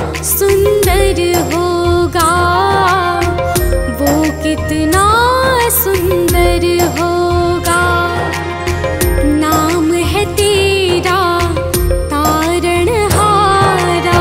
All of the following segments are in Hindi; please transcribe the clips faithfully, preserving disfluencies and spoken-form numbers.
सुंदर होगा, वो कितना सुंदर होगा। नाम है तेरा तारणहारा।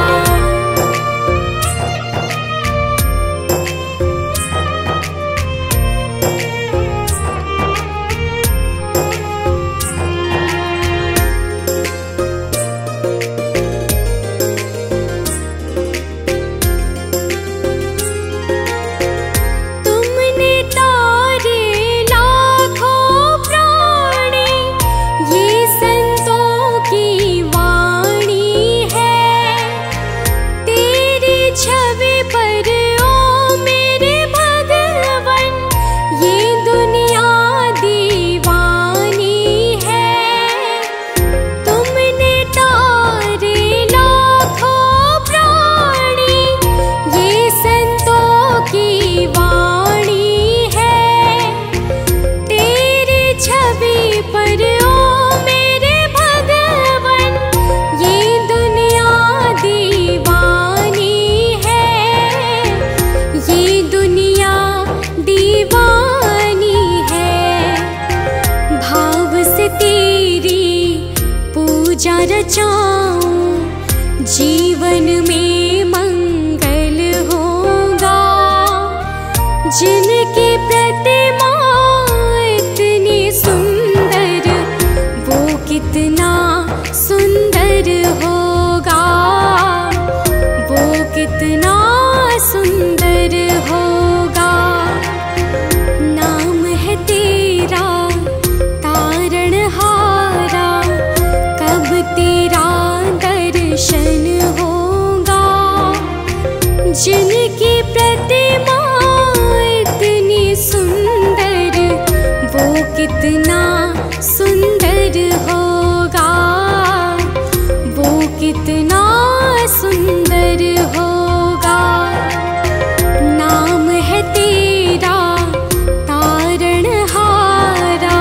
रचाऊं जीवन में मंगल होगा। जिनकी प्रतिमा इतनी सुंदर, वो कितना सुंदर होगा, वो कितना सुंदर होगा। नाम है तेरा तारणहारा, कब तेरा दर्शन होगा। जिनकी प्रतिमा इतनी सुंदर, वो कितना सुंदर होगा, वो कितना सुंदर होगा। नाम है तेरा तारणहारा।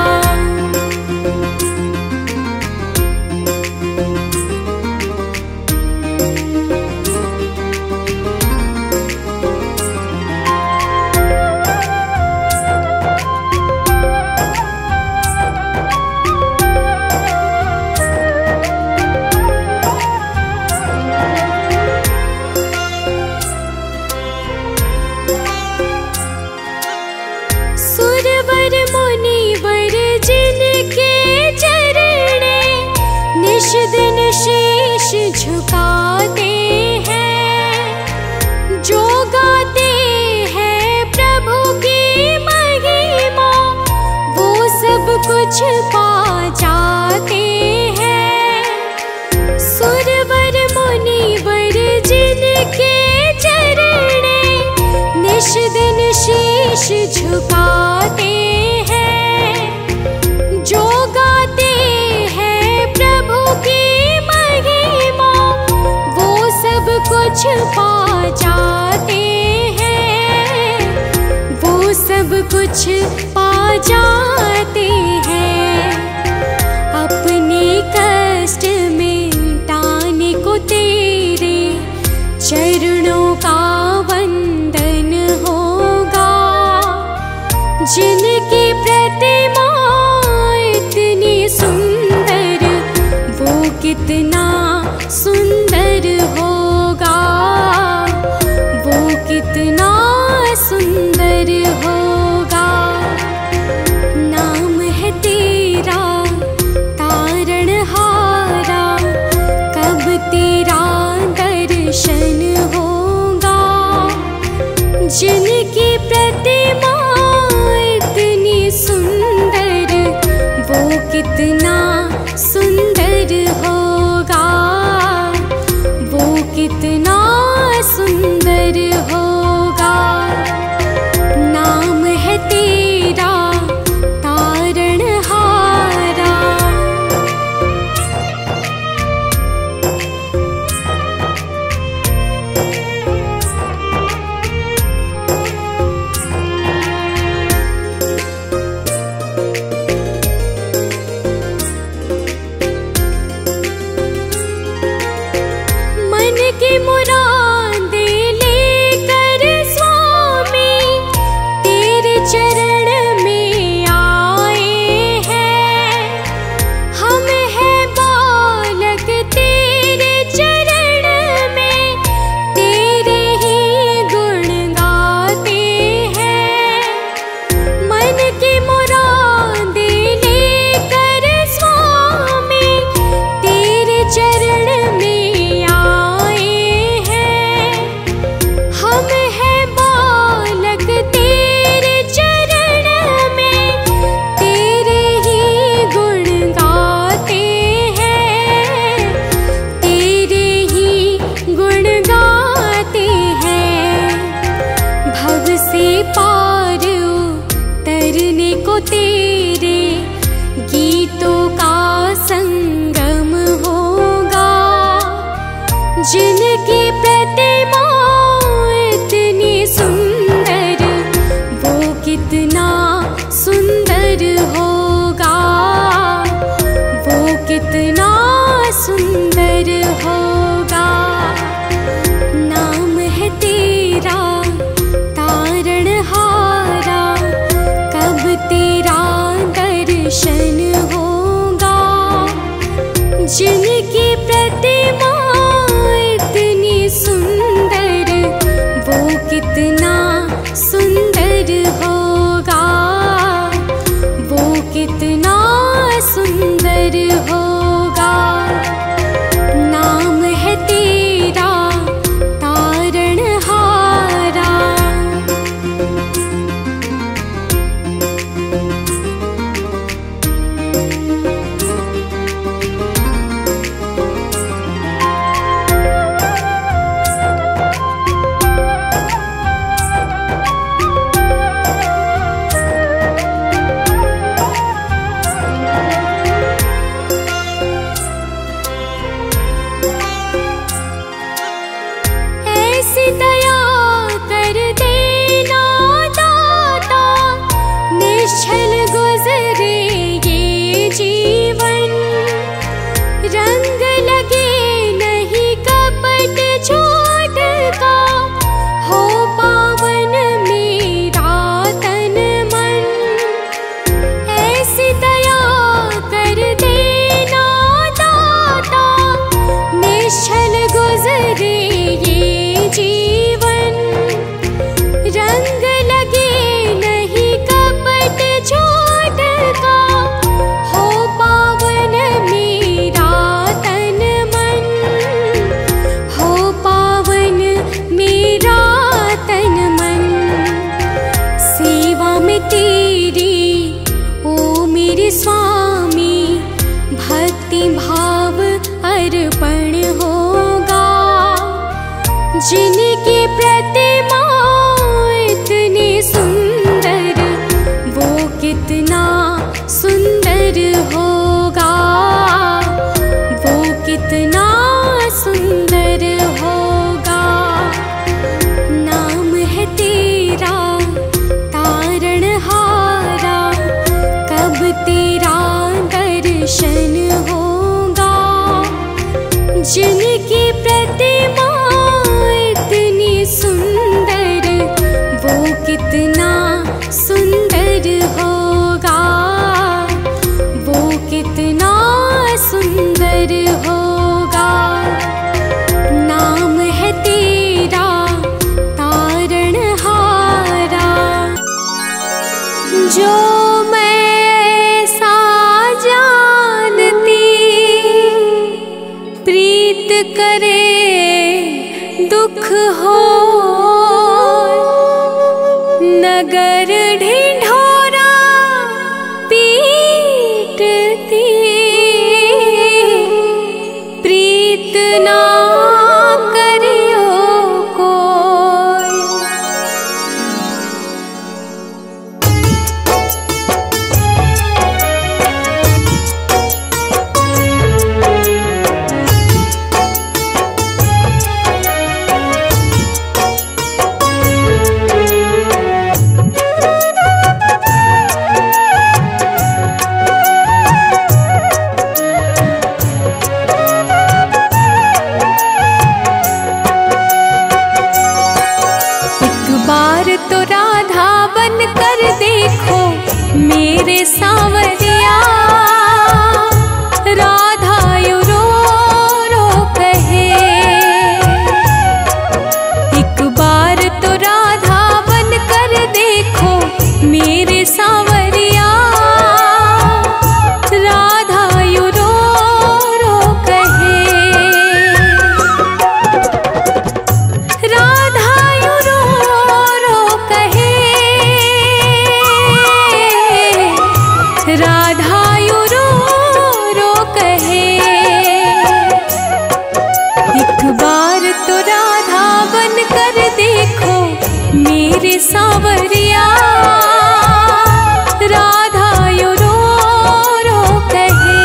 सुरवर मुनिवर जिनके चरणे निश दिन शीश झुकाते हैं, जो गाते हैं प्रभु की महिमा, वो सब कुछ पा जाते हैं। सुरवर मुनिवर जिनके चरणे निश दिन शीश झुकाते हैं, जो गाते हैं प्रभु की महिमा, वो सब कुछ पा जाते हैं, वो सब कुछ पा जाते हैं। अपने कष्ट मिटाने को तेरे चरणों का वंदन होगा। जिनकी प्रतिमा इतनी सुंदर, वो कितना सुंदर होगा, वो कितना सुंदर होगा। नाम है तेरा तारणहारा, कब तेरा दर्शन होगा। जिनकी प्रतिमा इतनी सुंदर, वो कितना सुंदर होगा, वो कितना सुंदर होगा। नाम है तेरा तारणहारा। जिनकी प्रतिमा इतनी सुंदर, वो कितना सुंदर होगा, वो कितना सुंदर होगा। नाम है तेरा तारणहारा, कब तेरा दर्शन होगा। जिनकी प्रतिमा इतनी सुंदर, वो कितना सुंदर होगा, वो कितना सुंदर होगा। नाम है तेरा तारणहारा। जो मैं ऐसा जानती, प्रीत करे दुख हो, नगर ढिंढोरा पीटती, प्रीत ना करियो कोई। तो राधा बन कर देखो मेरे सांवरिया, राधा यू रो रो कहे। एक बार तो राधा बन कर देखो मेरे सांवरिया, राधा यू रो रो कहे। राधा यू रो राधा यू रो रो कहे। एक बार तो राधा बन कर देखो मेरे सांवरिया, राधा यू रो रो कहे।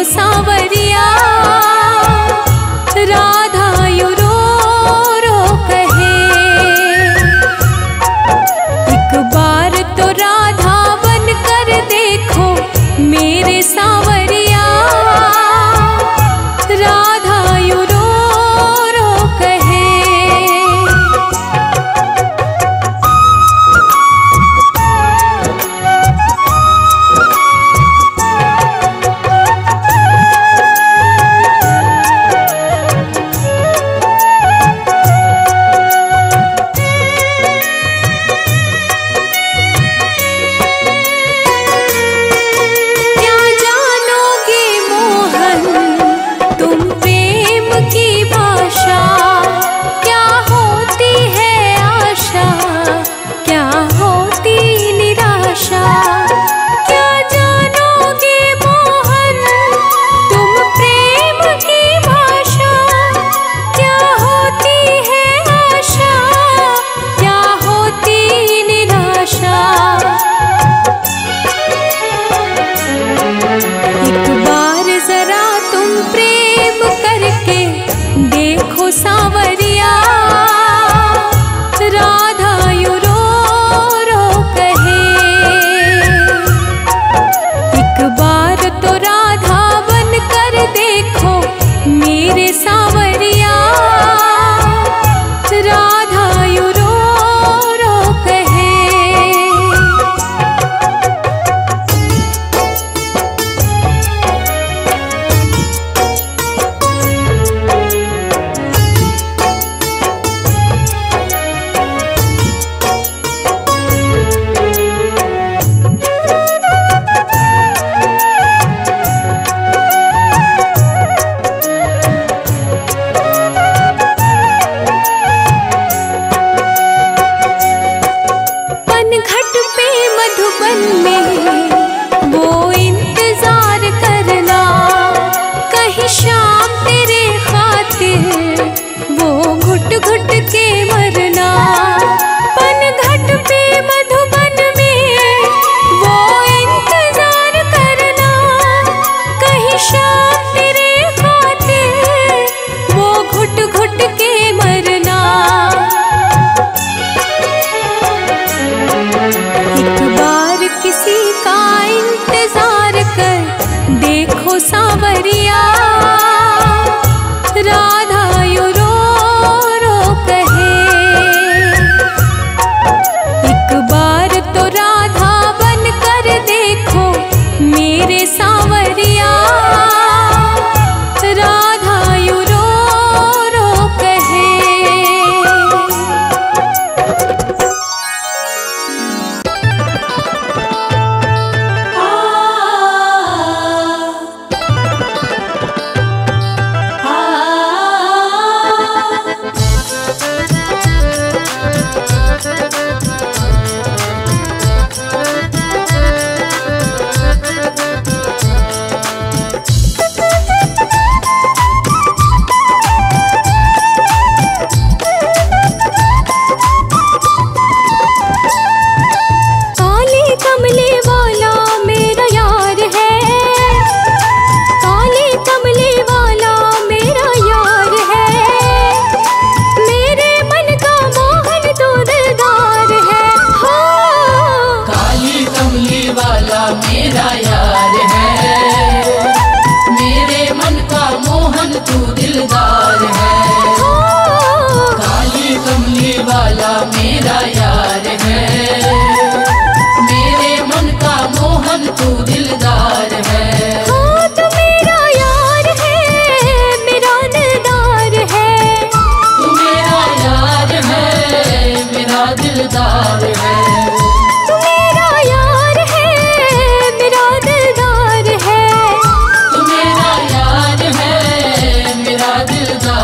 सावरिया, राधा यू रो रो कहे। एक बार तो राधा बन कर देखो मेरे सावरिया, राधा यू रो रो कहे। सावरिया, राधा यू रो रो कहे। एक बार तो राधा बन कर देखो मेरे सावरिया, राधा यू रो रो कहे। घट पे मधुबन में वो इंतजार करना, कहीं शाम तेरे खातिर वो घुट घुट के मरना। पन घट पे मधुबन में वो इंतजार करना, कहीं शाम तेरे खातिर वो घुट घुट के मरना। एक बार किसी का इंतजार कर देखो सावरिया, राधा यू रो रो कहे। एक बार तो राधा बन कर देखो मेरे सावरिया, राधा यू रो रो कहे।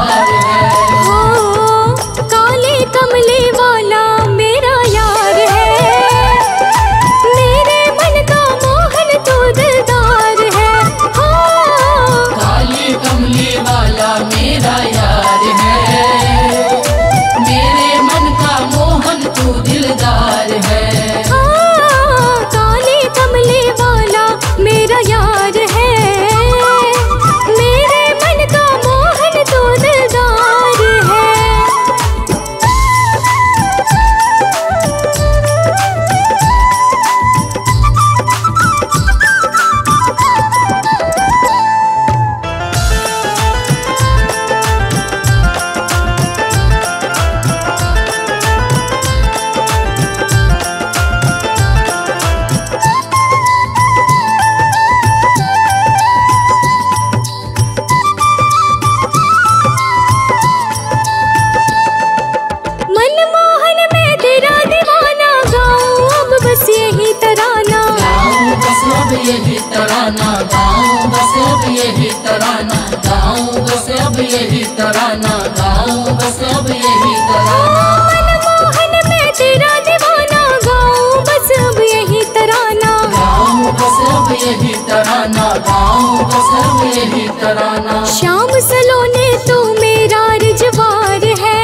कमले वाला मेरा यार है। तराना, गाऊं बस अब यही तराना, गाऊं बस अब यही तराना, गाऊं बस अब यही तराना। मनमोहन मैं तेरा दीवाना, गाऊं बस अब यही तराना, गाऊं बस अब यही तराना, गाऊं बस अब यही तराना। श्याम सलोने तू मेरा रिजवार है,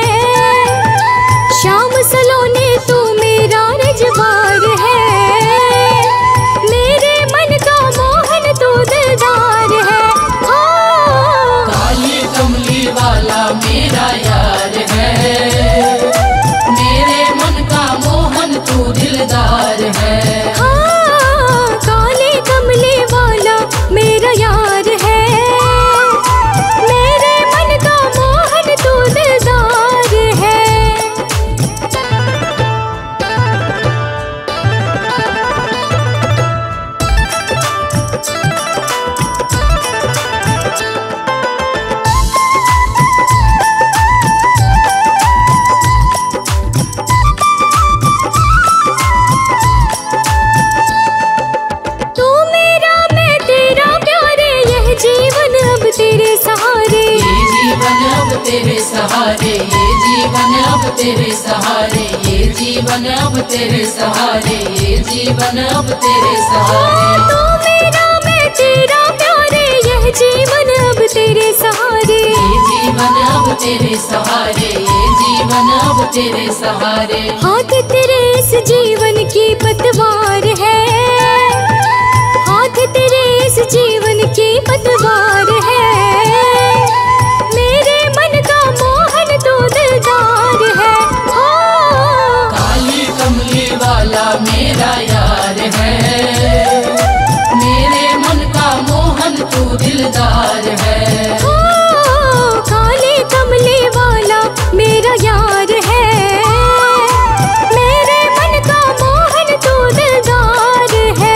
श्याम सलोने तू मेरा रिजवार है, मेरे मन का मोहन तू दिलदार है। हाँ काली कमली वाला मेरा यार है, मेरे मन का मोहन तू दिलदार है। हाँ काले कमले वाला मेरा यार है, मेरे मन का मोहन तू दिलदार है। तू मेरा मैं तेरा प्यारे, यह जीवन अब तेरे सहारे, ये जीवन अब तेरे सहारे, ये जीवन अब तेरे सहारे, ये जीवन अब तेरे सहारे, ये जीवन अब तेरे सहारे। तू मेरा मैं तेरा प्यारे, यह जीवन अब तेरे सहारे, ये जीवन अब तेरे सहारे, ये जीवन अब तेरे सहारे। हाथ तेरे इस जीवन की पतवार है, हाथ तेरे इस जीवन की पतवार है, मेरे मन का मोहन तू दिलदार है। हाँ काली कमली वाला मेरा यार है, मेरे मन का मोहन तू दिलदार है। हाँ काले कमले वाला मेरा यार है, मेरे मन का मोहन तू दिलदार है।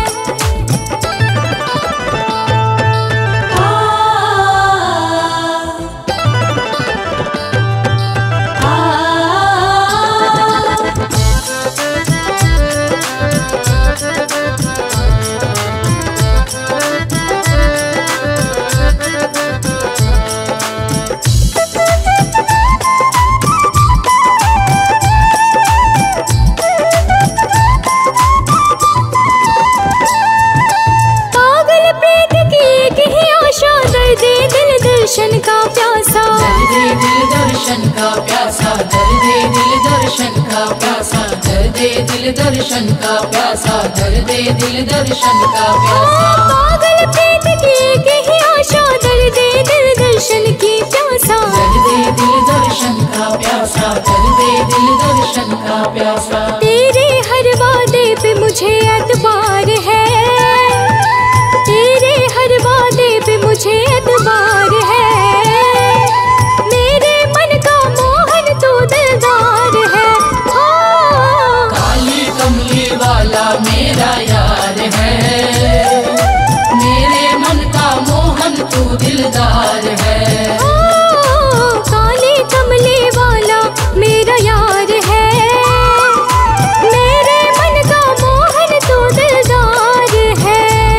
पागल प्रीत की एक ही आशा, दर्दे दिल दर्शन का प्यासा, दर्दे दिल दर्शन का प्यासा, दर्दे दिल दर्शन का प्यासा, दर्दे दिल दर्शन का प्यासा, दर्दे दिल दर्शन का प्यासा। पागल प्रीत की एक ही आशा, दर्दे दिल दर्शन की प्यासा, दर्दे दिल दर्शन का प्यासा, दर्दे दिल दर्शन का प्यासा। तेरे हर वादे पे मुझे एतबार है, तेरे हर वादे पे मुझे एतबार है, मेरे मन का मोहन तू दिलदार है। हाँ काली कमली वाला मेरा यार है, मेरे मन का मोहन तू दिलदार है। हाँ काले कमले वाला मेरा यार है, मेरे मन का मोहन तू दिलदार है।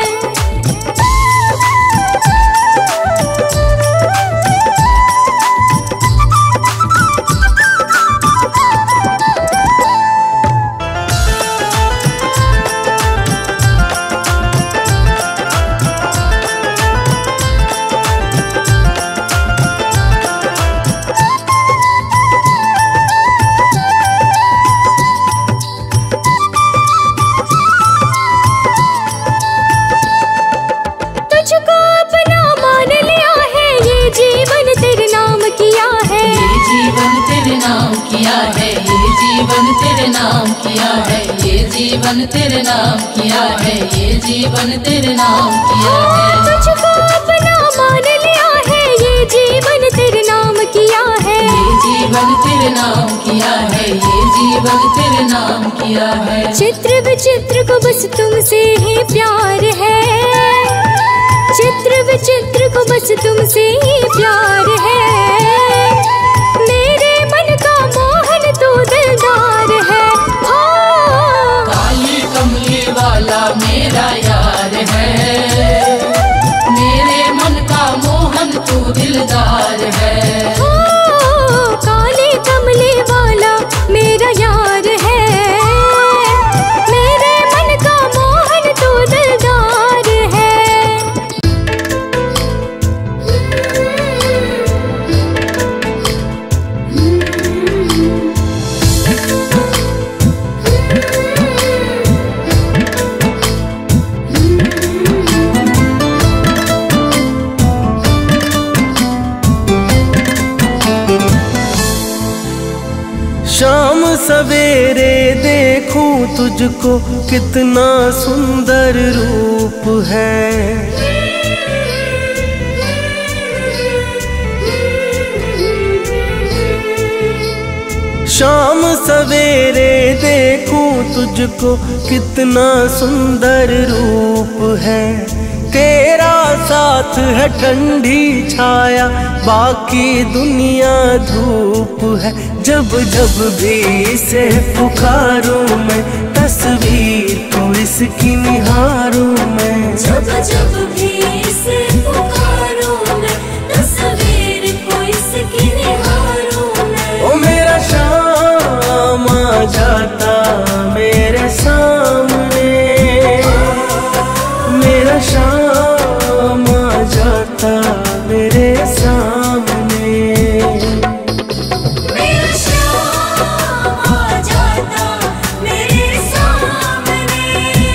तुझको अपना मान लिया है, ये जीवन तेरे नाम किया है, ये जीवन तेरे नाम किया है, ये जीवन तेरे नाम किया है, ये जीवन तेरे नाम किया है, ये जीवन तेरे नाम किया है। तुझको अपना मान लिया है, ये जीवन तेरे नाम किया है, ये जीवन तेरे नाम किया है, ये जीवन तेरे नाम किया है। चित्र विचित्र को बस तुमसे ही प्यार है, चित्र विचित्र को बस तुमसे ही प्यार है, मेरे मन का मोहन तू दिलदार है। हाँ काली कमली वाला मेरा यार है, दिलदार है। हो काले कमले वाला मेरा यार है, मेरे मन का मोहन तू दिलदार है। शाम सवेरे देखूं तुझको कितना सुंदर रूप है। शाम सवेरे देखूं तुझको कितना सुंदर रूप है। तेरा साथ है ठंडी छाया, बाकी दुनिया धूप है। जब जब भी इसे पुकारूं मैं, तस्वीर को इसकी निहारूं मैं। जब जब भी इसे पुकारूं मैं, तस्वीर को इसकी निहारूं मैं। ओ मेरा शाम आ जाता मेरे सामने, मेरा शाम आ जाता मेरे सामने। मेरा शाम आ जाता मेरे सामने,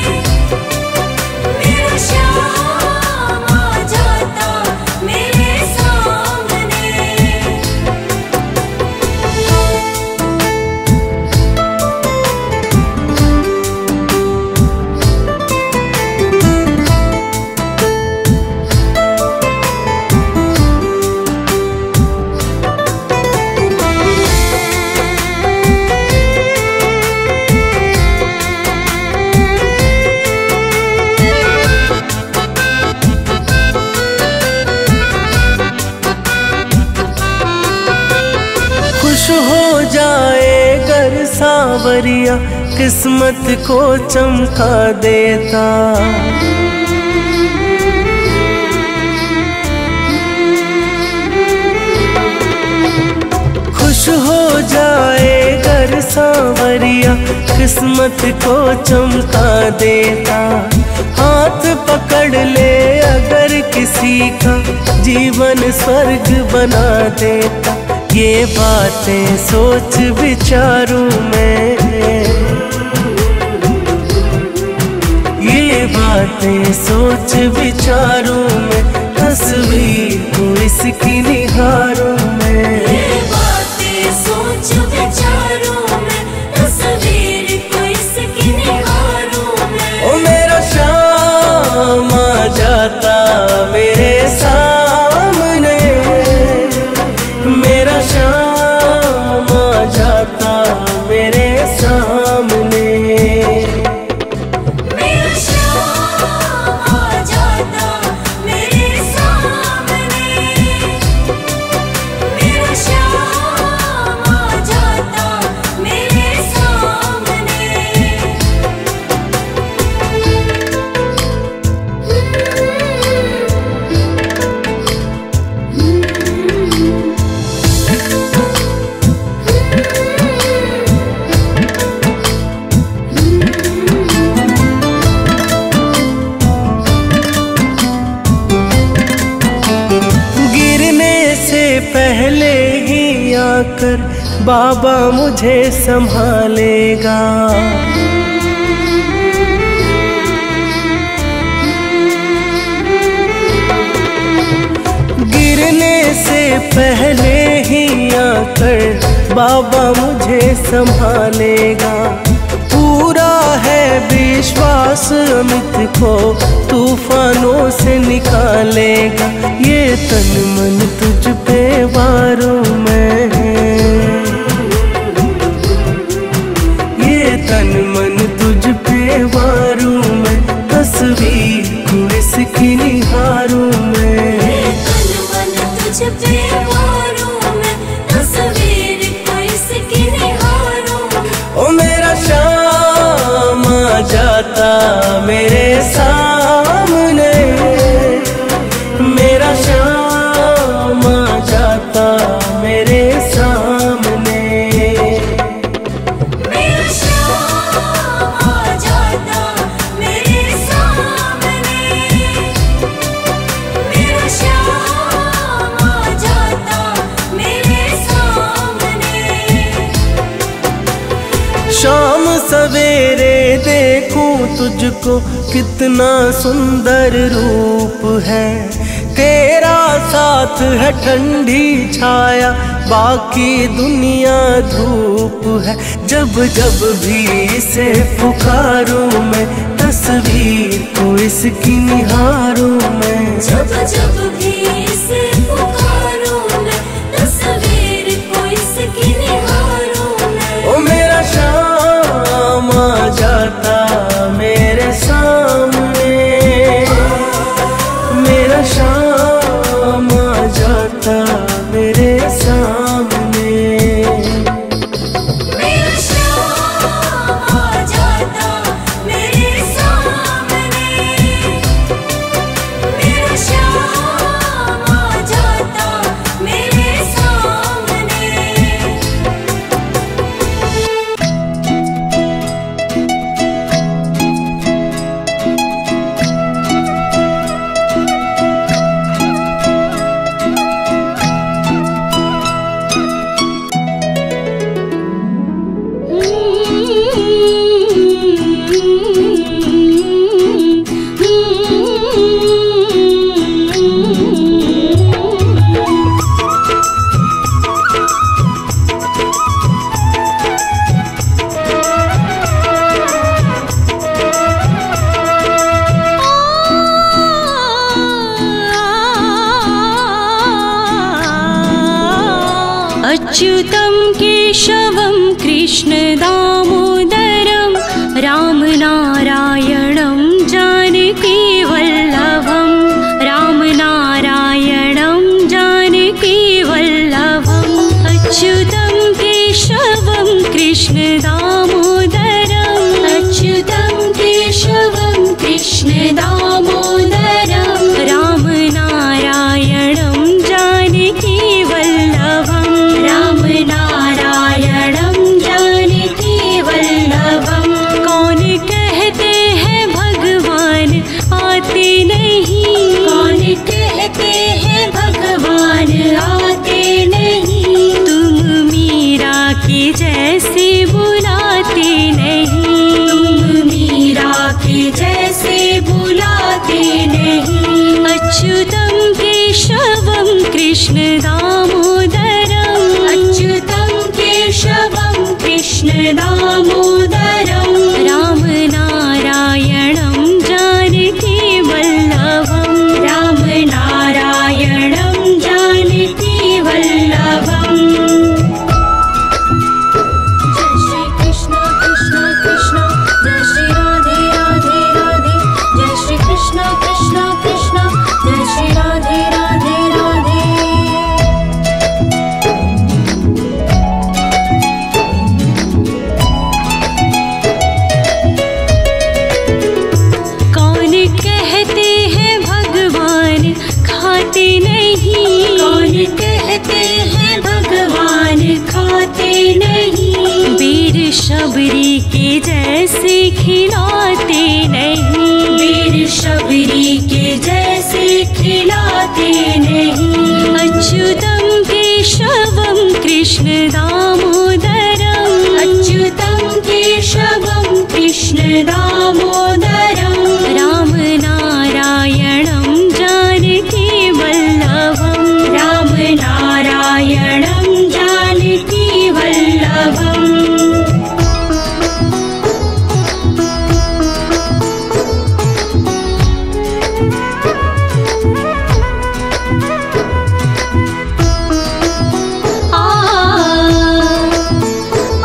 मेरा शाम आ जाता मेरे सामने। खुश हो जाए गर सावरिया, किस्मत को चमका देता। खुश हो जाए गर सावरिया, किस्मत को चमका देता। हाथ पकड़ ले अगर किसी का, जीवन स्वर्ग बना देता। ये बातें सोच विचारूं मैं, ये बातें सोच विचारूं मैं। तस्वीर को इसकी निहारूं मैं। ये बातें सोच विचारूं मैं, तस्वीर को इसकी निहारूं मैं। ओ मेरा शाम आ जाता मेरे सामने, मेरा शाम आ जाता मेरे सामने। मेरा शाम आ जाता मेरे सामने, मेरा शाम आ जाता मेरे सामने। गिरने से पहले ही आकर बाबा मुझे संभालेगा। गिरने से पहले ही आकर बाबा मुझे संभालेगा। पूरा है विश्वास अमित को, तूफानों से निकालेगा। ये तन मन तुझ पे वारूं मैं, ये तन मन तुझ पे वारूं मैं। तस्वीर को इसकी निहारूं मैं। तन मन तुझ पे वारूं मैं, तस्वीर को इसकी निहारूं। ओ मेरा शाम आ जाता मेरे सामने, मेरा शाम देखूं तुझको कितना सुंदर रूप है, तेरा साथ है ठंडी छाया, बाकी दुनिया धूप है। जब जब भी इसे पुकारूं मैं, तस्वीर को इसकी निहारूं मैं। जब जब भी इसे पुकारूं मैं, तस्वीर को इसकी निहारूं मैं। ओ मेरा शाम आ जाता मेरे सामने, मेरा शाम आ जाता मेरे सामने। मेरा शाम आ जाता मेरे सामने, मेरा शाम आ जाता मेरे सामने। अच्युतं केशवं कृष्ण दामोदरं रामनारायणं जानकी वल्लभं, रामनारायणं जानकी वल्लभम्। अच्युतं केशवं कृष्ण दामोदरम्, अच्युतं केशवं कृष्ण दामोदरं रामनारायणं जानकी वल्लभम्, रामनारायणं जानकी वल्लभम्। कौन कहते हैं भगवान आते नहीं, कौन कहते हैं भगवान आते नहीं। तुम मीरा की जैसे बुलाते नहीं, तुम मीरा की जैसे बुलाते नहीं। अच्युतं केशवं कृष्ण दामोदरम्, अच्युतं केशवं कृष्ण दामोदरं रामनारायणं जानकी वल्लभं, रामनारायणं जानकी वल्लभम्। जय श्री कृष्ण कृष्ण कृष्ण, जय श्री राधे राधे राधे, जय श्री कृष्ण कृष्ण कृष्ण, जय श्री राधे राधे राधे। कौन कहते हैं भगवान खाते नहीं, कौन कहते हैं भगवान खाते नहीं। वीर शबरी के जैसे खिलाते नहीं, वीर शबरी के जैसे खिलाते नहीं। अच्युतं केशवं कृष्ण दामोदरम्, अच्युतं केशवं कृष्ण दामोदरं रामनारायणं जानकी वल्लभं, रामनारायणं जानकी वल्लभम्। आ आ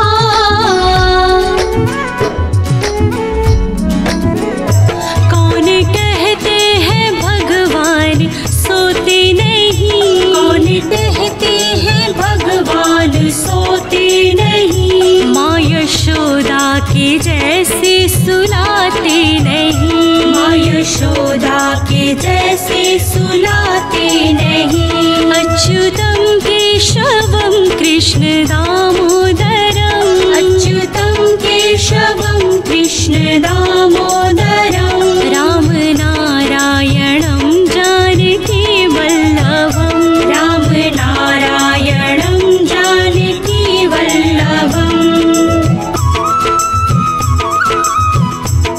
कौन कहते हैं भगवान सोते नहीं, कौन कहते हैं भगवान सोते नहीं। माँ यशोदा के जैसे सुलाते नहीं, माँ यशोदा के जैसे सुलाते नहीं। अच्युतं केशवं कृष्ण दामोदरम्, अच्युतं केशवं कृष्ण दामोदरं रामनारायणं जानकी वल्लभं, रामनारायणं जानकी वल्लभम्।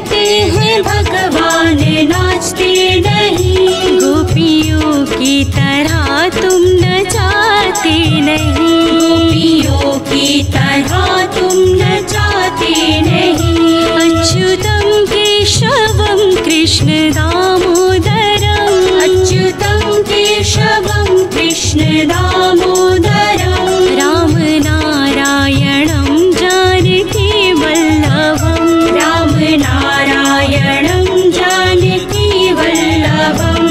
करते हैं भगवान नाचते नहीं। गोपियों की तरह तुम नचाते नहीं। गोपियों की तरह तुम नचाते नहीं। अच्युतम केशवम कृष्ण दामोदरम। अच्युतम केशवम कृष्ण दामोदरम। राम नारायणं जानकी वल्लभम। राम नारायणं जानकी वल्लभम।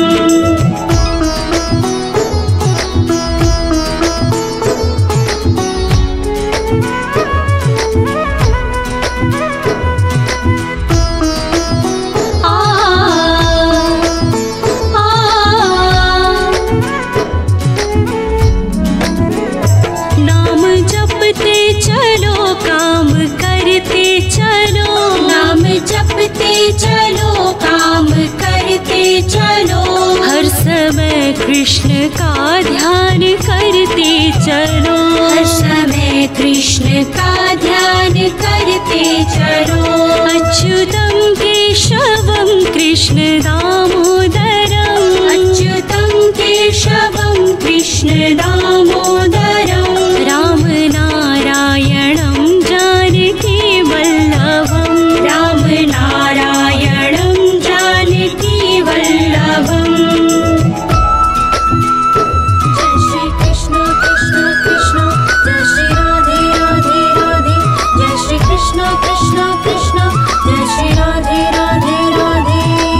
जपते चलो काम करते चलो। हर समय कृष्ण का ध्यान करते चलो। हर समय कृष्ण का ध्यान करते चलो। अच्युतम केशवम कृष्ण दामोदरम। अच्युतम केशवम कृष्ण दामोदरम। राम नारायणं जानकी वल्लभम। राम नारायणं जानकी वल्लभम। जय श्री कृष्ण कृष्ण कृष्ण जय श्री राधे राधे राधे। जय श्री कृष्ण कृष्ण कृष्ण जय श्री राधे राधे राधे।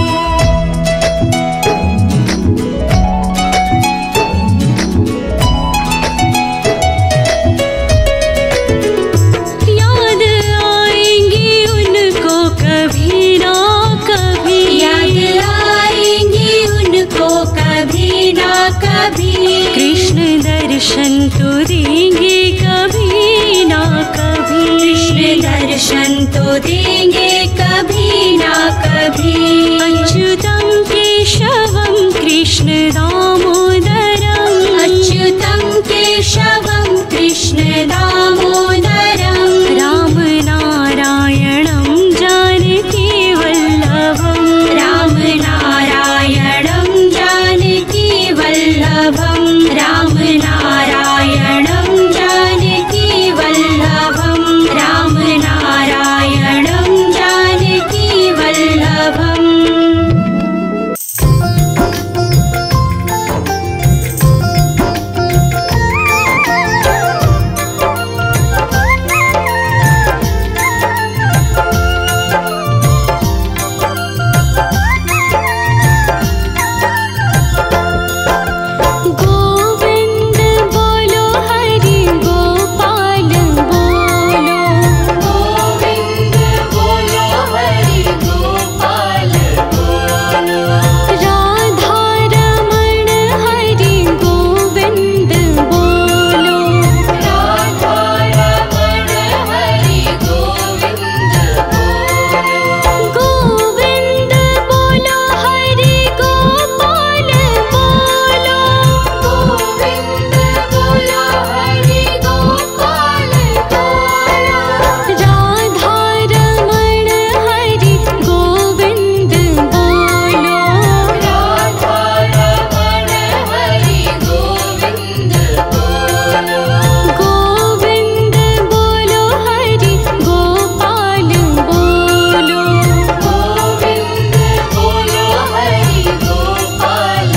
याद आएंगी उनको कभी ना कभी। याद आएंगी उनको कभी ना कभी। कृष्ण दर्शन तो देंगे कभी ना कभी। कृष्ण दर्शन तो देंगे कभी ना कभी। अच्युतम केशवम कृष्ण दामोदरम। अच्युतम केशवम कृष्ण दामोदरम। राम नारायणं जानकी वल्लभम। राम नारायणं जानकी वल्लभम। राम नारायणं जानकी वल्लभम। राम नारायणं जानकी वल्लभम। गोविंद बोलो हरि गोपाल बोलो। गोविंद बोलो हरि गोपाल बोलो। राधा रमण हरि गोविंद बोलो। राधा रमण हरि गोविंद बोलो। गोविंद बोलो हरि गोपाल बोलो। गोविंद बोलो हरि गोपाल बोलो। राधा रमण हरि गोविंद बोलो। राधा रमण हरि गोविंद बोलो। गोविंद बोलो हरि गोपाल बोलो। गोविंद बोलो हरि गोपाल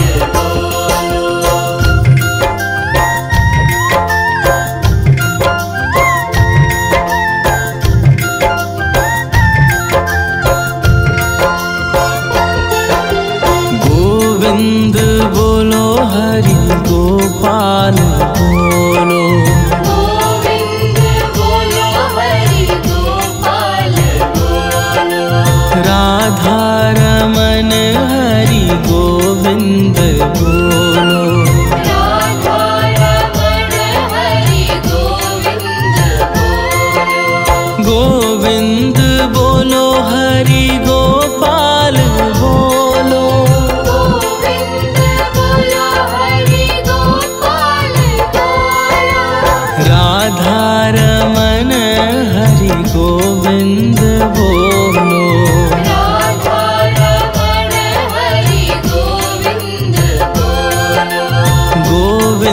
गोविंद बोलो हरि गोपाल बोलो। गोविंद बोलो हरि गोपाल बोलो। राधा रमन हरि गोविंद बोलो। राधा रमण हरि गोविंद बोलो। गोविंद बोलो हरि गोपाल बोलो। गोविंद बोलो हरि गोपाल बोलो।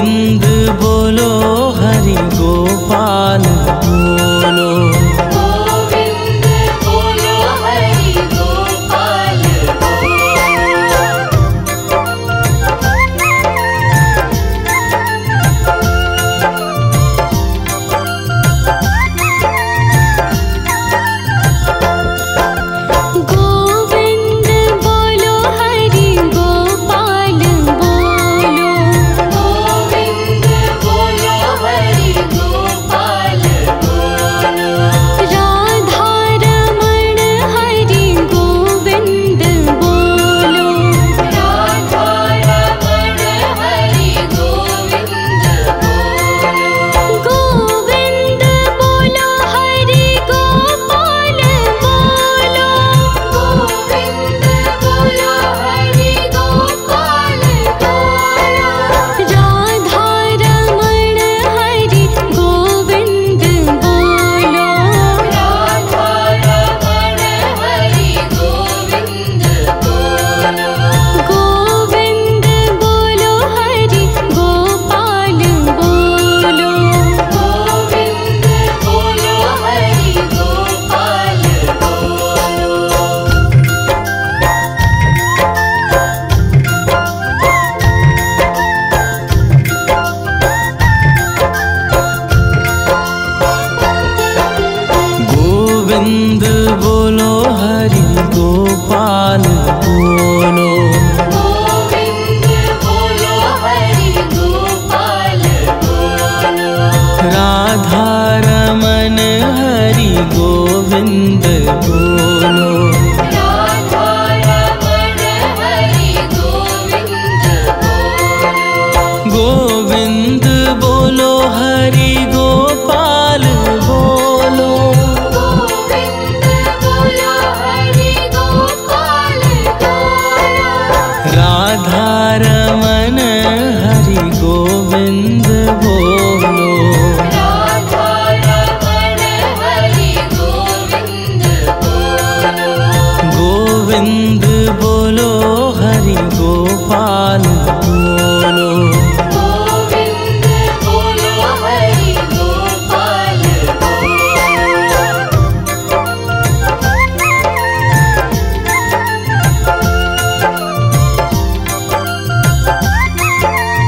गोविंद बोलो हरि गोपाल बोलो। गोविंद बोलो हरि गोपाल गोविंद बोलो हरि गोपाल बोलो। गोविंद बोलो हरि गोपाल बोलो। राधा रमण हरि गोविंद बोलो। राधा रमण हरि गोविंद बोलो। गोविंद बोलो हरि गोपाल बोलो। गोविंद बोलो हरि गोपाल बोलो। राधा रमण हरि गोविंद बोलो। राधा रमण हरि गोविंद बोलो। गोविंद बोलो हरि गोपाल बोलो। गोविंद बोलो हरि गोपाल बोलो। गोविंद बोलो हरि गोपाल बोलो। गोविंद बोलो हरि गोपाल बोलो। राधा रमन हरि गोविंद बोलो। राधा रमण हरि गोविंद बोलो। गोविंद बोलो हरि गोपाल बोलो। गोविंद बोलो हरि गोपाल बोलो। राधा रमन हरि गोविंद बोलो। राधा रमण हरि गोविंद बोलो। गोविंद बोलो हरि गोपाल बोलो। गोविंद बोलो हरि गोपाल बोलो।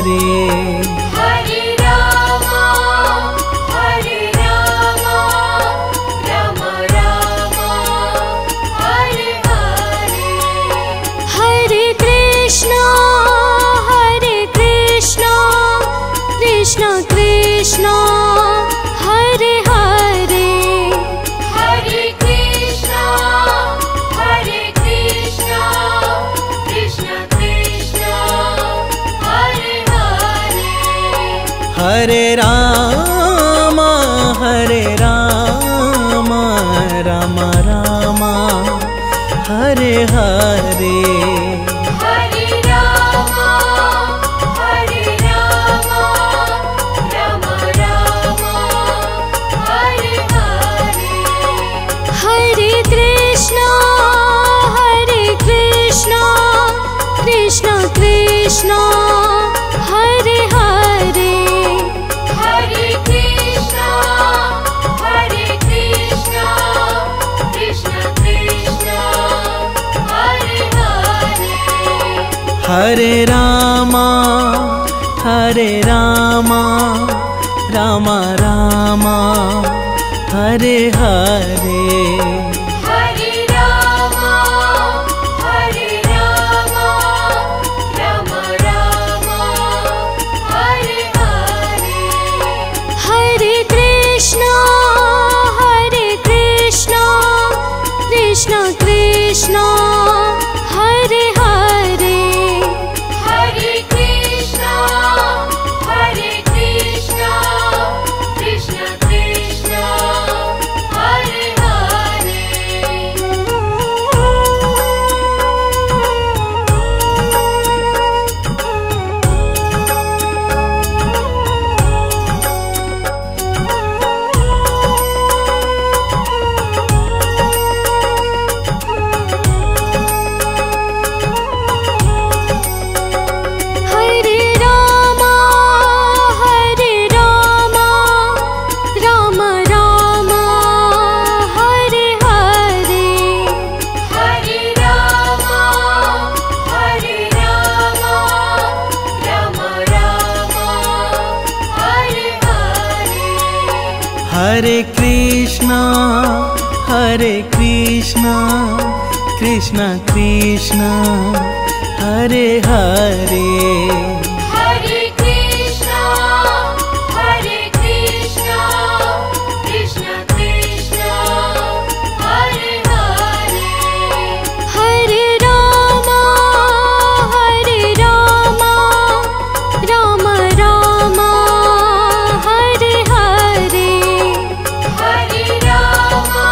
हरे। हरे रामा हरे रामा राम राम हरे हरे। हरे कृष्णा हरे कृष्णा कृष्ण कृष्ण हरे हरे। हरे कृष्णा हरे कृष्णा कृष्ण कृष्ण हरे हरे। हरे रामा हरे रामा राम राम हरे हरे। हरे रामा हरे रामा राम राम हरे हरे। हरे कृष्णा हरे कृष्णा कृष्ण कृष्ण हरे हरे। हरे कृष्णा हरे कृष्णा कृष्ण कृष्ण हरे हरे। हरे रामा हरे रामा राम राम हरे हरे। हरे रामा हरे रामा राम राम हरे हरे। हरे कृष्णा हरे कृष्णा कृष्ण कृष्ण हरे हरे। हरे कृष्णा हरे कृष्णा कृष्ण कृष्ण हरे हरे। हरे रामा हरे रामा राम राम हरे हरे। हरे रामा हरे रामा राम राम हरे हरे। हरे कृष्णा हरे कृष्णा कृष्ण कृष्ण हरे हरे। हरे कृष्णा हरे कृष्णा कृष्ण कृष्ण हरे हरे। हरे रामा हरे रामा राम राम हरे हरे। हरे रामा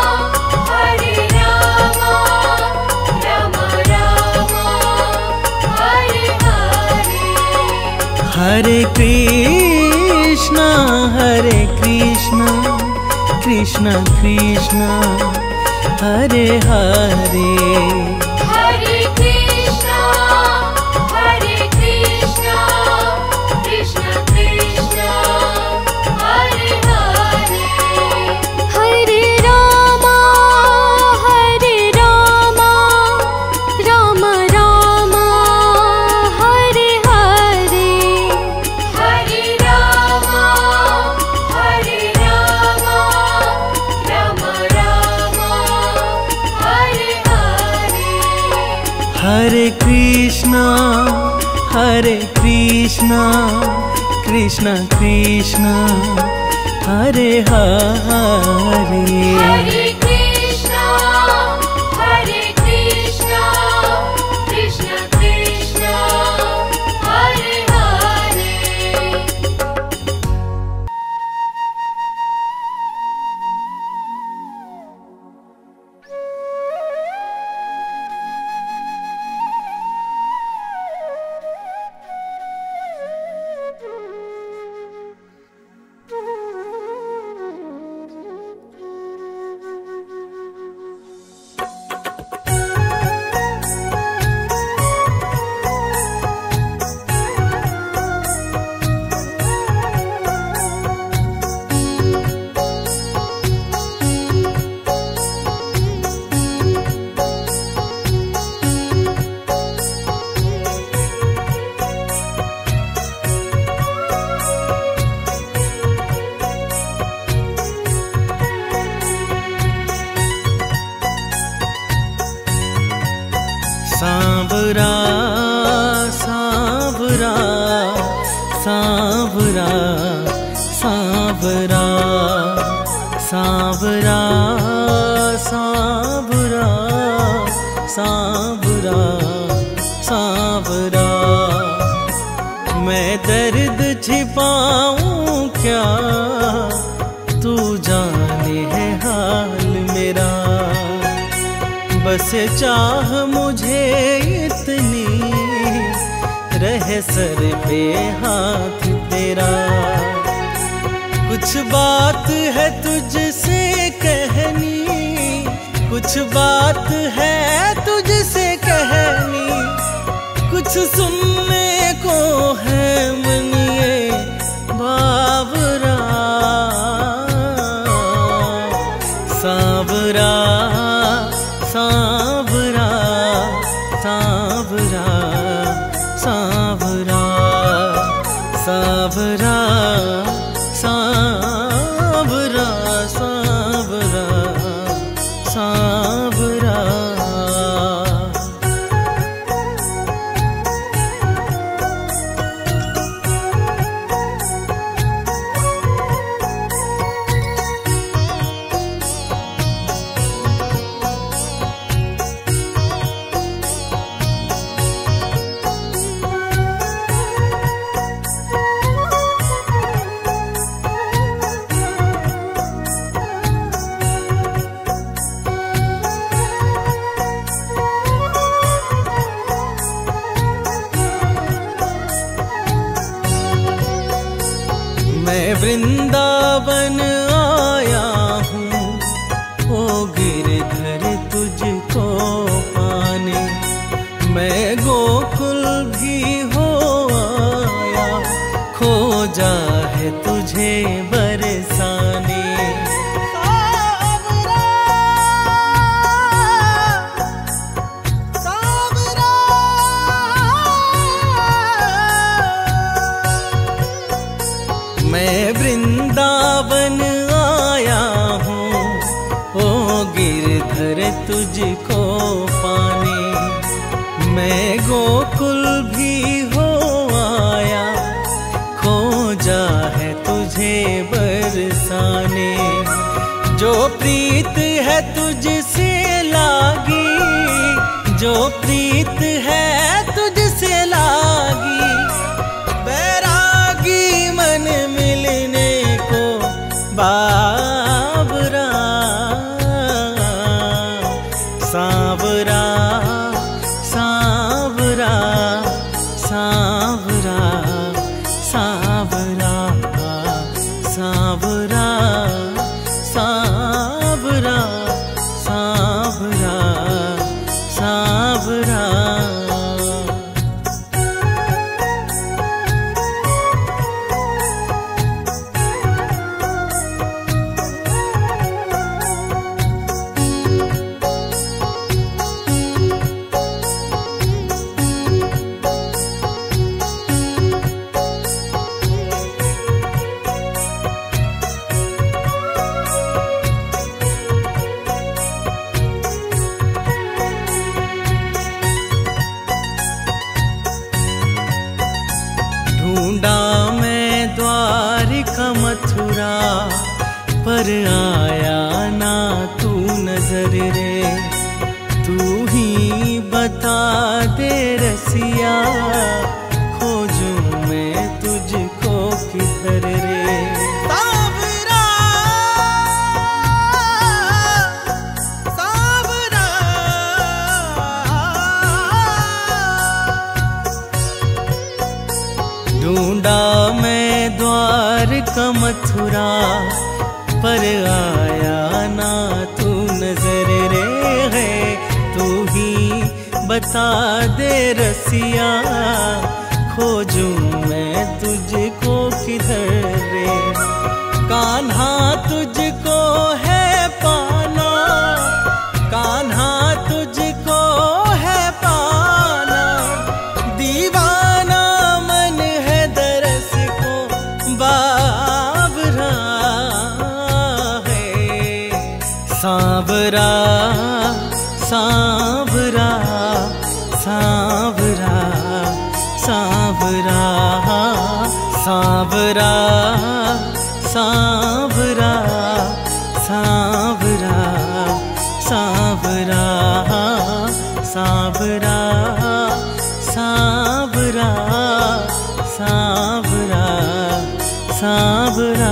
हरे रामा राम राम हरे हरे। हरे कृष्णा हरे कृष्णा कृष्ण कृष्ण हरे हरे। हरे कृष्णा हरे कृष्णा कृष्ण कृष्ण हरे हरे। हरे रामा हरे रामा राम राम हरे हरे। हरे रामा हरे रामा राम राम हरे हरे। हरे कृष्णा हरे कृष्णा कृष्ण कृष्ण हरे हरे। हरे कृष्णा हरे कृष्णा कृष्ण कृष्ण हरे हरे। सांवरा सांवरा सांवरा सांवरा सांवरा सांवरा सांवरा सांवरा। मैं दर्द छिपाऊं क्या, तू जाने है हाल मेरा। बस चाह मुझे इतनी, रहे सर पे हाथ तेरा। कुछ बात है तुझसे कहनी, कुछ बात है तुझसे कहनी, कुछ सुनने को है मन ये बावरा। सांवरा सांवरा सांवरा सांवरा सांवरा सांवरा सांवरा सांवरा। मैं वृंदावन आया हूँ, ओ गिरधर तुझको पाने। मैं गोकुल भी हो आया, खोजा है तुझे बरसाने। मैं वृंदावन आया हूँ, ओ गिरधर तुझको पाने। मैं गोकुल भी हो आया, खोजा है तुझे बरसाने। जो प्रीत है तुझसे लागी, जो प्रीत है तुझसे लागी, बैरागी मन मिलने को बावरा। सांवरा सांवरा सांवरा सांवरा सांवरा सांवरा सांवरा सांवरा। ढूंढा मैं द्वारिका मथुरा, पर आया ना तू नजर रे। तू ही बता दे रसिया, खोजूं मैं तुझको किधर रे। ढूंढा मैं द्वारका मथुरा, पर आया ना तू नजर रे। है तू ही बता दे रसिया, खोजूं मैं तुझको किधर रे। कान्हा तुझको है पाना, कान्हा तुझको है पाना। दीवाना मन है दरस को बावरा है। सांवरा सांवरा सांवरा सांवरा सांवरा सांवरा सांवरा सांवरा सांवरा सांवरा सांवरा सांवरा।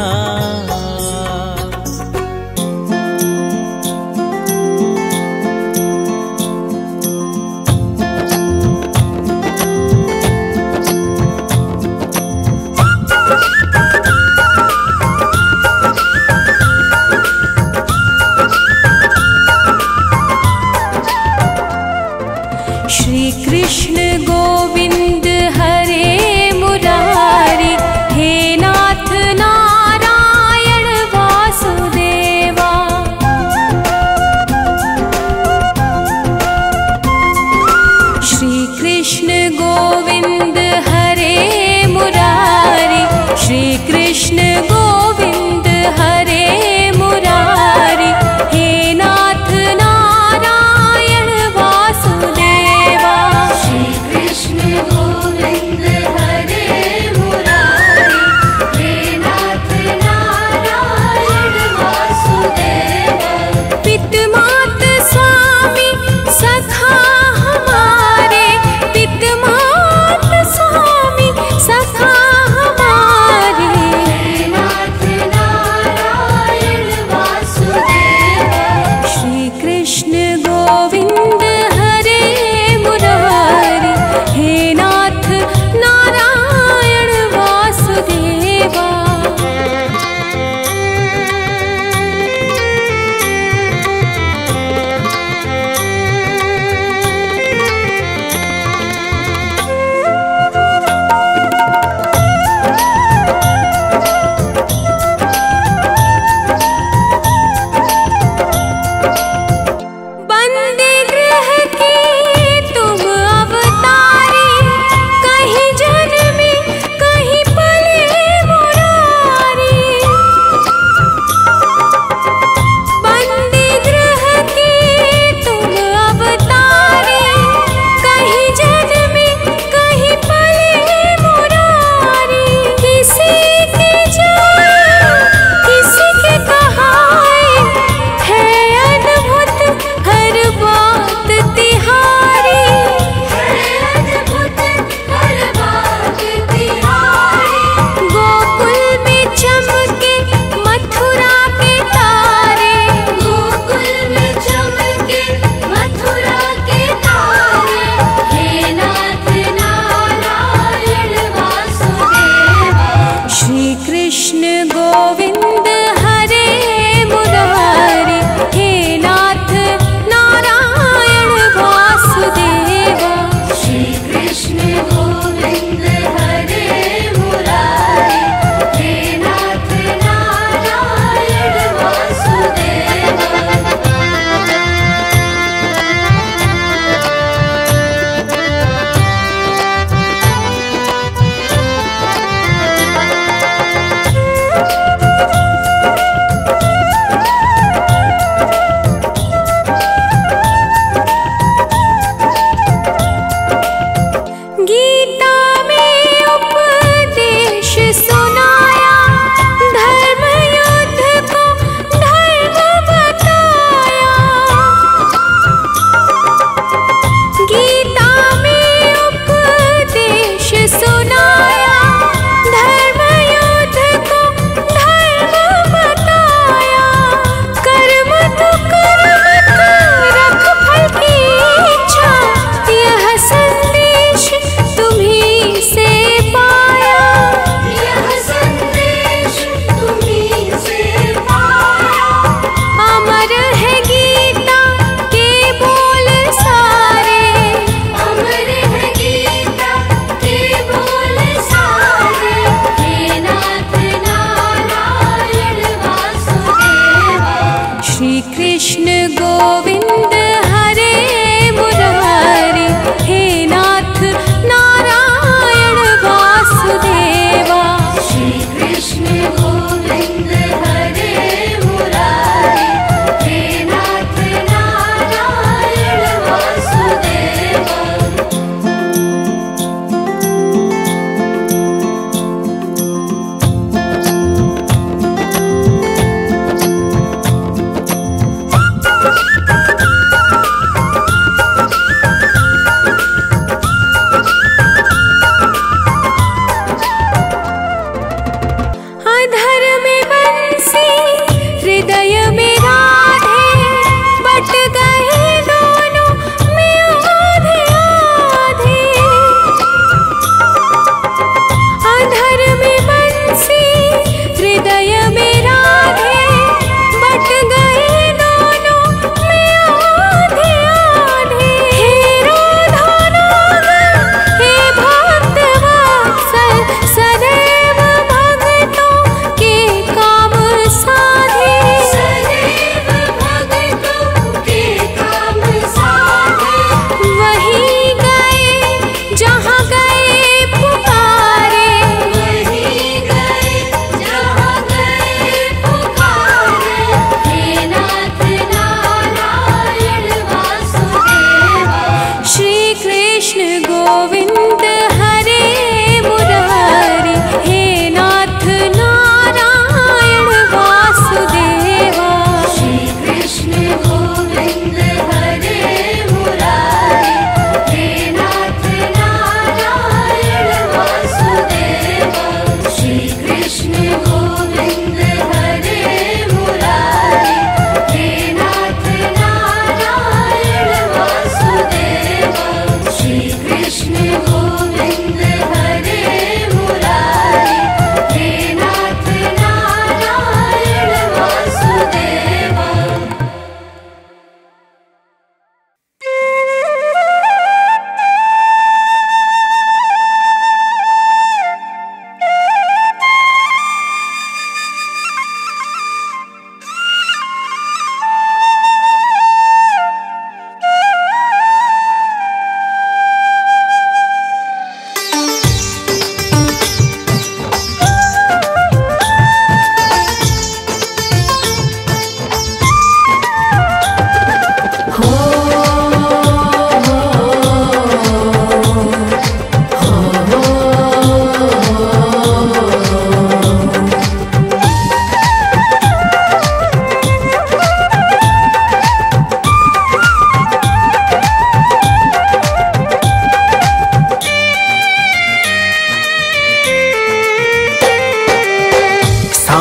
श्री कृष्ण गोविंद हरे मुरारी, हे नाथ नारायण वासुदेवा। श्री कृष्ण गोविंद हरे मुरारी, श्री कृष्ण गोविंद हरे मुरारी, हे नाथ नारायण वासुदेवा। श्री कृष्ण गोविंद हरे मुरारी, हे नाथ नारायण वासुदेवा। पित मात स्वामी सखा हमारे, पित मात स्वामी सखा हमारे,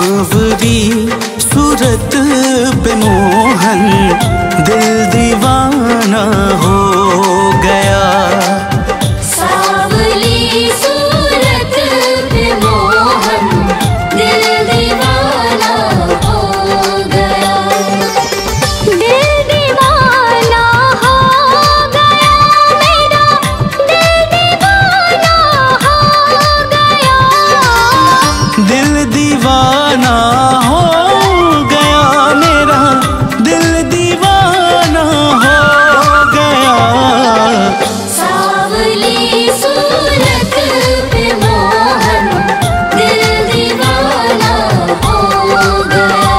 सांवरी सूरत पे मोहन दिल दीवाना हो गया। सावली सूरत पे मोहन दिल दीवाना हो गया। दिल दीवाना हो गया मेरा, दिल दीवाना हो गया। दिल दीवाना हो गया मेरा, दिल दीवाना हो गया। सावली सूरत पे मोहन दिल दीवाना हो गया।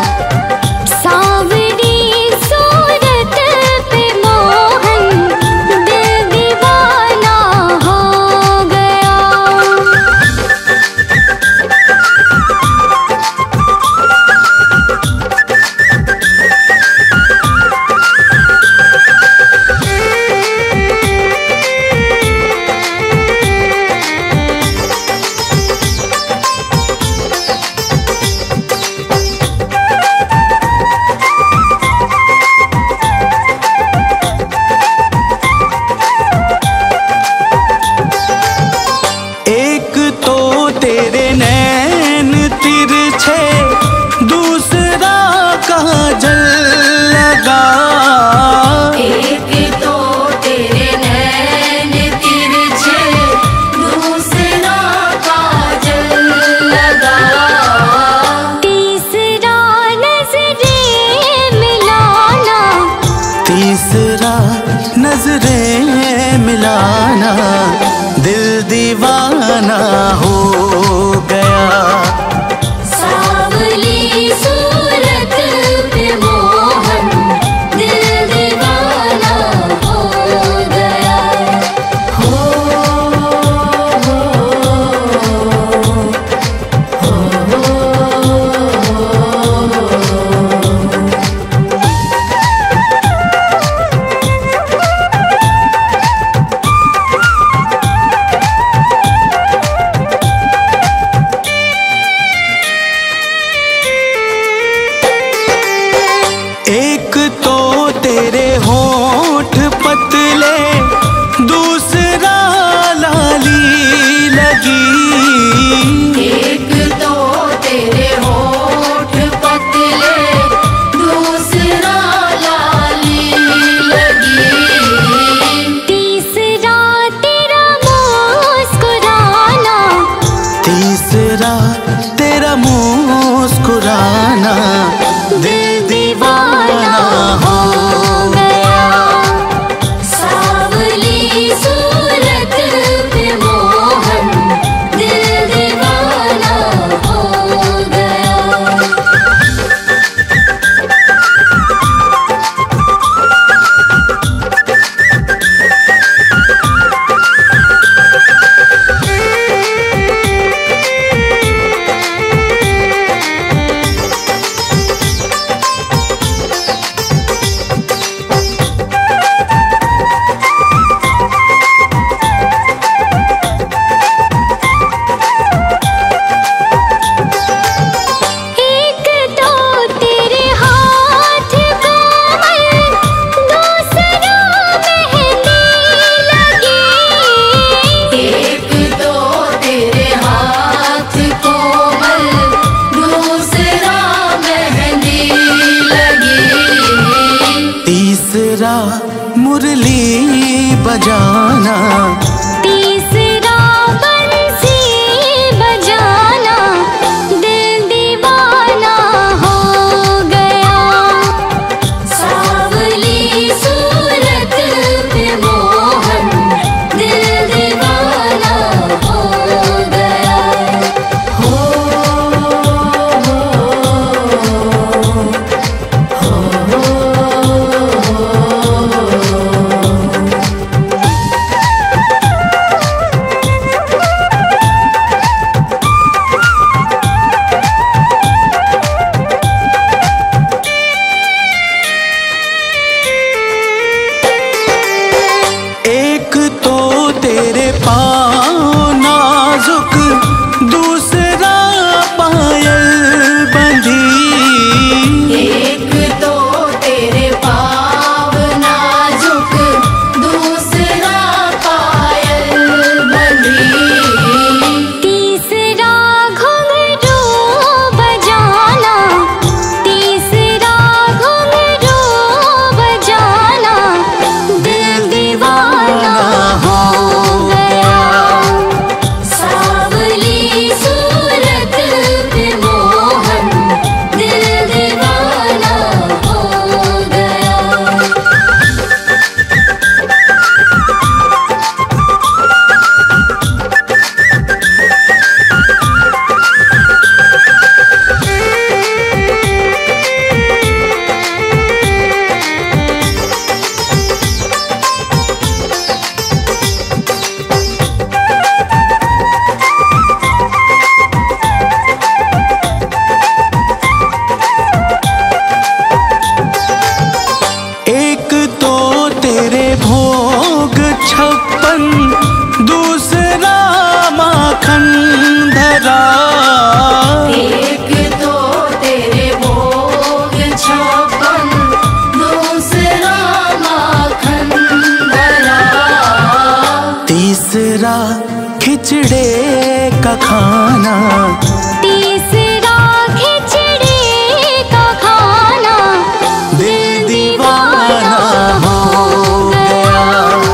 सावली सूरत पे मोहन दिल दीवाना हो गया। एक तो तेरे नैन तिरछे, दूसरा काजल लगा। एक तो तेरे नैन तिरछे, दूसरा काजल लगा। तीसरा नजरे मिलाना, तीसरा नजरें मिलाना, दिल दीवाना हो गया। सावली सूरत पे मोहन दिल दीवाना हो गया। हो हो एक तो तेरे होठ पतले, दूसरा लाली लगी। एक तो तेरे होठ पतले, दूसरा लाली लगी। तीसरा तेरा मुस्कुराना, तीसरा तेरा मुस्कुराना, दिल दीवाना हो गया। सावली सूरत पे मोहन दिल दीवाना हो गया। एक तो तेरे हाथ कोमल, दूसरा मेहंदी लगी। एक तो तेरे हाथ कोमल, दूसरा मेहंदी लगी। तीसरा मुरली बजाना, तीसरा बंसी बजाना, दिल दीवाना हो गया। सावली सूरत पे मोहन दिल दीवाना हो गया। हो हो खाना, तीसरा खिचड़ी का खाना, दिल दीवाना हो गया।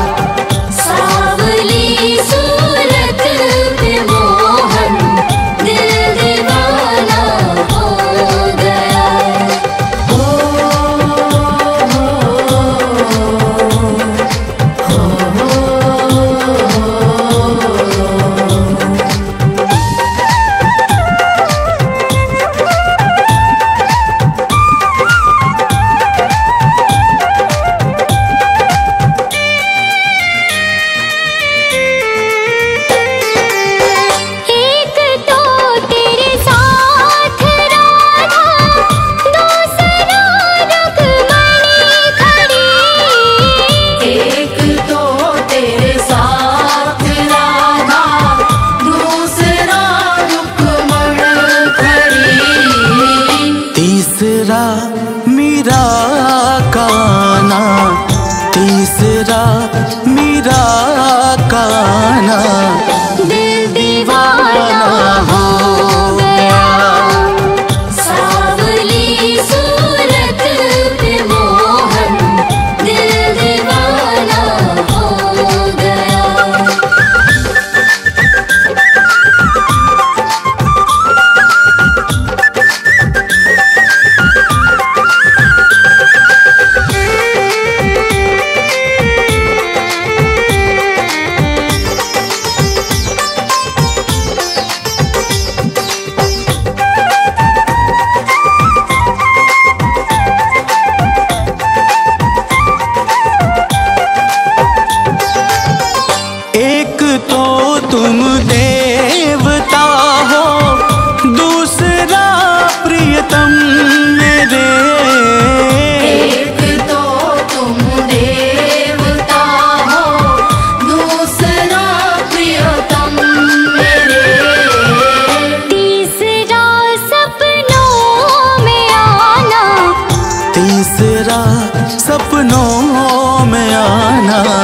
सावली सूरत पे मोहन, दिल दीवाना हो गया। एक तो तेरे साथ राधा, दूसरा रुक्मणी खड़ी। एक तो तेरे साथ राधा, दूसरा रुक्मण खड़ी। तीसरा मीरा का आना, तीसरा मीरा का आना, दिल दीवाना हो गया। सावली सूरत पे मोहन, दिल दीवाना हो गया। एक तो तुम देवता हो, दूसरा प्रियतम मेरे। एक तो तुम देवता हो, दूसरा प्रियतम मेरे। तीसरा सपनों में आना, तीसरा सपनों में आना,